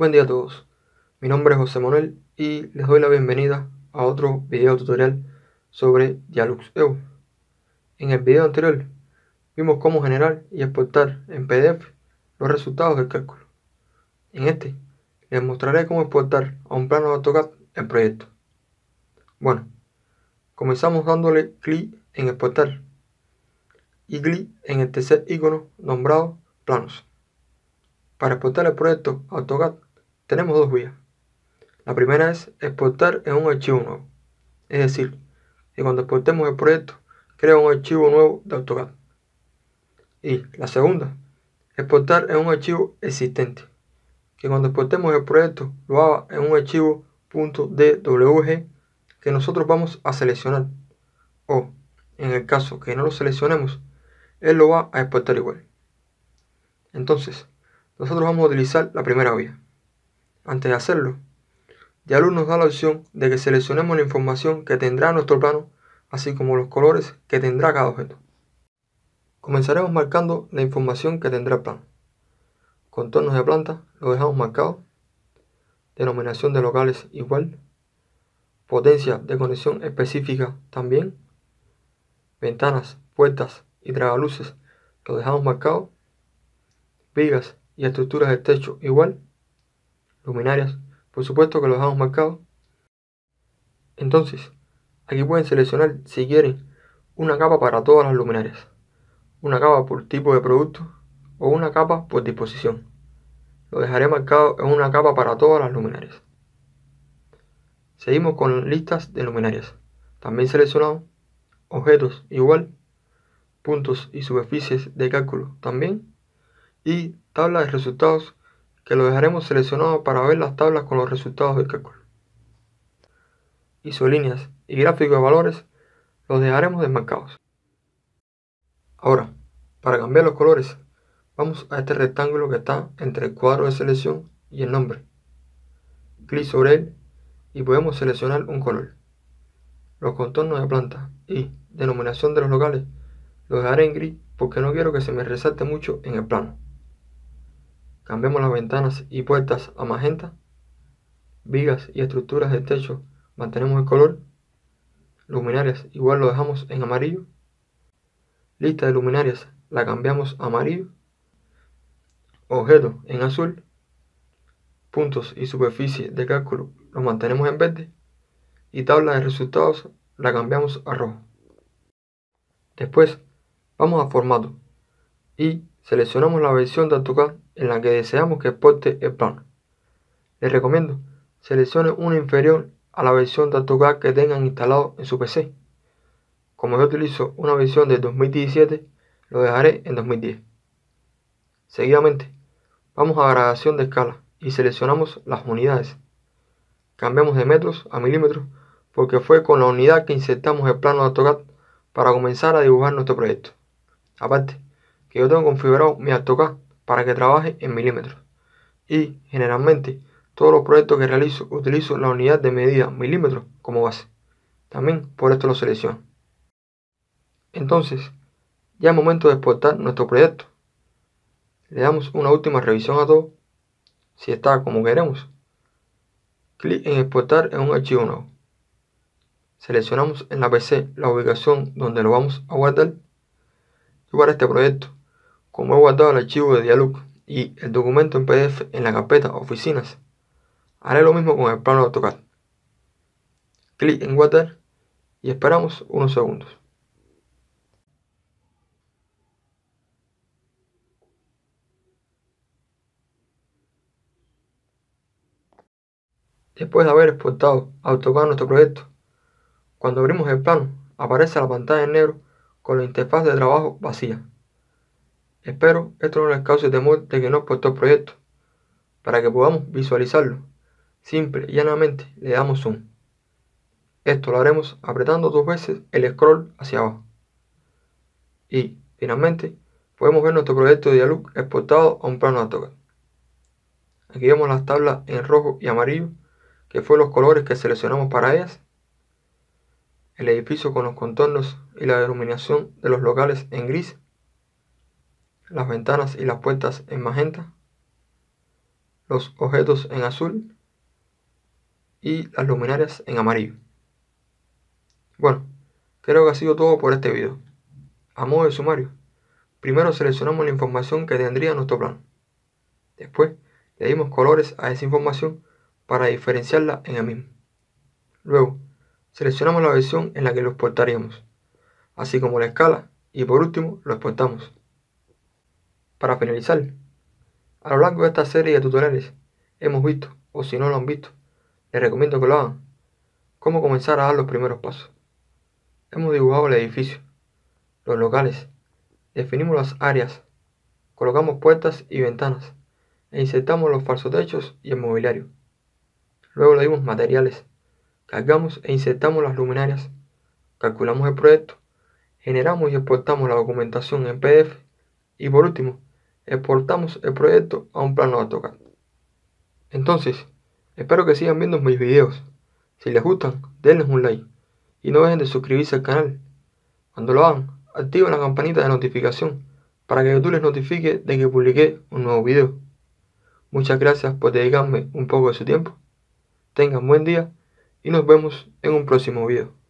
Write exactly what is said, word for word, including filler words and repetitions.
Buen día a todos, mi nombre es José Manuel y les doy la bienvenida a otro video tutorial sobre Dialux-E U. En el video anterior vimos cómo generar y exportar en P D F los resultados del cálculo. En este les mostraré cómo exportar a un plano de AutoCAD el proyecto. Bueno, comenzamos dándole clic en exportar y clic en el tercer icono nombrado planos. Para exportar el proyecto a AutoCAD tenemos dos vías. La primera es exportar en un archivo nuevo, es decir, que cuando exportemos el proyecto crea un archivo nuevo de AutoCAD. Y la segunda, exportar en un archivo existente, que cuando exportemos el proyecto lo haga en un archivo .dwg que nosotros vamos a seleccionar, o en el caso que no lo seleccionemos, él lo va a exportar igual. Entonces, nosotros vamos a utilizar la primera vía. Antes de hacerlo, Dialux nos da la opción de que seleccionemos la información que tendrá nuestro plano, así como los colores que tendrá cada objeto. Comenzaremos marcando la información que tendrá el plano. Contornos de planta lo dejamos marcado. Denominación de locales igual. Potencia de conexión específica también. Ventanas, puertas y tragaluces lo dejamos marcado. Vigas y estructuras del techo igual. Luminarias, por supuesto que lo dejamos marcado. Entonces, aquí pueden seleccionar si quieren una capa para todas las luminarias, una capa por tipo de producto o una capa por disposición. Lo dejaré marcado en una capa para todas las luminarias. Seguimos con listas de luminarias. También seleccionado, objetos igual, puntos y superficies de cálculo también, y tabla de resultados que lo dejaremos seleccionado para ver las tablas con los resultados del cálculo. Isolíneas y gráficos de valores los dejaremos desmarcados. Ahora, para cambiar los colores, vamos a este rectángulo que está entre el cuadro de selección y el nombre. Clic sobre él y podemos seleccionar un color. Los contornos de planta y denominación de los locales los dejaré en gris porque no quiero que se me resalte mucho en el plano. Cambiemos las ventanas y puertas a magenta. Vigas y estructuras del techo mantenemos el color. Luminarias igual lo dejamos en amarillo. Lista de luminarias la cambiamos a amarillo. Objetos en azul. Puntos y superficie de cálculo los mantenemos en verde. Y tabla de resultados la cambiamos a rojo. Después vamos a formato y seleccionamos la versión de AutoCAD en la que deseamos que exporte el plano. Les recomiendo seleccione una inferior a la versión de AutoCAD que tengan instalado en su P C. Como yo utilizo una versión de dos mil diecisiete, lo dejaré en dos mil diez. Seguidamente vamos a gradación de escala y seleccionamos las unidades. Cambiamos de metros a milímetros porque fue con la unidad que insertamos el plano de AutoCAD para comenzar a dibujar nuestro proyecto. Aparte, que yo tengo configurado mi AutoCAD para que trabaje en milímetros. Y generalmente todos los proyectos que realizo utilizo la unidad de medida milímetros como base. También por esto lo selecciono. Entonces, ya es momento de exportar nuestro proyecto. Le damos una última revisión a todo, si está como queremos. Clic en exportar en un archivo nuevo. Seleccionamos en la P C la ubicación donde lo vamos a guardar. Yo para este proyecto, como he guardado el archivo de Dialux y el documento en P D F en la carpeta Oficinas, haré lo mismo con el plano de AutoCAD. Clic en guardar y esperamos unos segundos. Después de haber exportado a AutoCAD nuestro proyecto, cuando abrimos el plano aparece la pantalla en negro con la interfaz de trabajo vacía. Espero esto no les cause temor de que no exportó el proyecto. Para que podamos visualizarlo, simple y llanamente le damos zoom. Esto lo haremos apretando dos veces el scroll hacia abajo. Y finalmente podemos ver nuestro proyecto de Dialux exportado a un plano de AutoCAD. Aquí vemos las tablas en rojo y amarillo, que fueron los colores que seleccionamos para ellas. El edificio con los contornos y la denominación de los locales en gris. Las ventanas y las puertas en magenta. los objetos en azul y las luminarias en amarillo. Bueno, creo que ha sido todo por este video. A modo de sumario, primero seleccionamos la información que tendría nuestro plano. Después le dimos colores a esa información para diferenciarla en el mismo. Luego, seleccionamos la versión en la que lo exportaríamos, así como la escala, y por último lo exportamos. Para finalizar, a lo largo de esta serie de tutoriales hemos visto, o si no lo han visto, les recomiendo que lo hagan, cómo comenzar a dar los primeros pasos. Hemos dibujado el edificio, los locales, definimos las áreas, colocamos puertas y ventanas, e insertamos los falsotechos y el mobiliario. Luego le dimos materiales, cargamos e insertamos las luminarias, calculamos el proyecto, generamos y exportamos la documentación en P D F y por último, exportamos el proyecto a un plano de AutoCAD. Entonces, espero que sigan viendo mis videos. Si les gustan, denles un like y no dejen de suscribirse al canal. Cuando lo hagan, activen la campanita de notificación para que YouTube les notifique de que publiqué un nuevo video. Muchas gracias por dedicarme un poco de su tiempo. Tengan buen día y nos vemos en un próximo video.